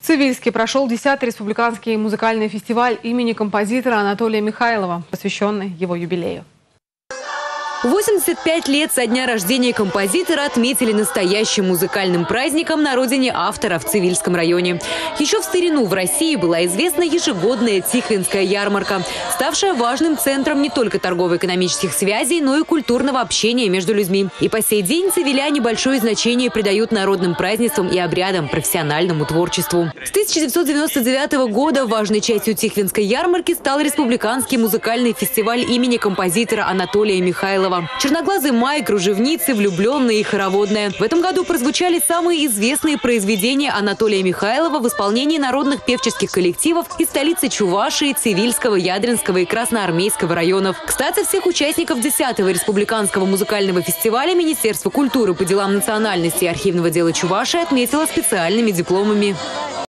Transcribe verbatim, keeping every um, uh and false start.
В Цивильске прошел десятый республиканский музыкальный фестиваль имени композитора Анатолия Михайлова, посвященный его юбилею. восемьдесят пять лет со дня рождения композитора отметили настоящим музыкальным праздником на родине автора в Цивильском районе. Еще в старину в России была известна ежегодная Тихвинская ярмарка, ставшая важным центром не только торгово-экономических связей, но и культурного общения между людьми. И по сей день цивиляне большое значение придают народным празднествам и обрядам, профессиональному творчеству. С тысяча девятьсот девяносто девятого года важной частью Тихвинской ярмарки стал республиканский музыкальный фестиваль имени композитора Анатолия Михайлова. «Черноглазый май», «Кружевницы», «Влюбленные» и «Хороводная». В этом году прозвучали самые известные произведения Анатолия Михайлова в исполнении народных певческих коллективов из столицы Чувашии, Цивильского, Ядринского и Красноармейского районов. Кстати, всех участников десятого республиканского музыкального фестиваля Министерство культуры по делам национальности и архивного дела Чувашии отметило специальными дипломами.